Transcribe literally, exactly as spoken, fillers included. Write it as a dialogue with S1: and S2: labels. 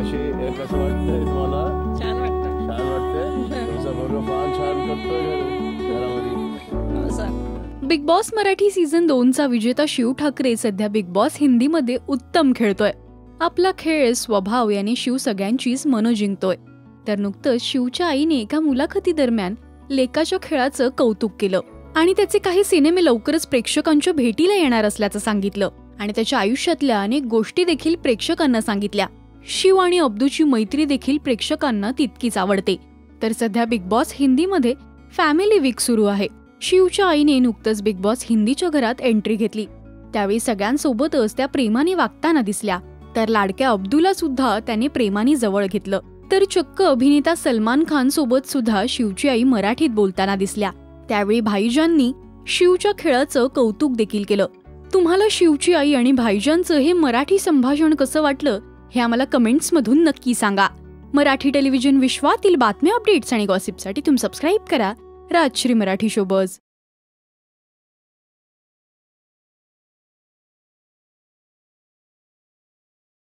S1: मावशी कसं वाटतंय तुम्हाला?
S2: छान वाटतं.
S1: छान वाटतंय. तुमचा मुलगा फार छान करतोय घरामध्ये.
S2: हो sir.
S3: Bigg Boss Marathi season दोन चा विजेता शिव ठाकरे सध्या बिग बॉस हिंदीमध्ये उत्तम खेळतोय. आपला खेळ, स्वभाव याने शिव सगळ्यांचीच मनं जिंकतोय. तर नुकतंच शिवच्या आईने एका मुलाखती दरम्यान लेकाच्या खेळाचं कौतुक केलं आणि त्याचे काही सिनेमे लवकरच प्रेक्षकांच्या भेटीला येणार असल्याचं सांगितलं आणि त्याच्या आयुष्यातल्या अनेक गोष्टी देखील प्रेक्षकांना सांगितल्या. शिव आणि अब्दूची मैत्री देखील प्रेक्षकांना तितकीच आवडते. तर सध्या बिग बॉस हिंदीमध्ये फॅमिली वीक सुरू आहे. शिवच्या आईने नुकतंच बिग बॉस हिंदीच्या घरात एंट्री घेतली. त्यावेळी सगळ्यांसोबतच त्या प्रेमाने वागताना दिसल्या. तर लाडक्या अब्दूला सुद्धा त्याने प्रेमाने जवळ घेतलं. तर चक्क अभिनेता सलमान खान सोबत सुद्धा शिवची आई मराठीत बोलताना दिसल्या. त्यावेळी भाईजाननी शिवच्या खेळाचं कौतुक देखील केलं. तुम्हाला शिवची आई आणि भाईजानचं हे मराठी संभाषण कसं वाटलं हे आम्हाला कमेंट्स मधून नक्की सांगा. मराठी टेलिव्हिजन विश्वातील बातम्या, अपडेट्स आणि गॉसिपसाठी तुम्ही सबस्क्राईब करा राजश्री मराठी शोबज.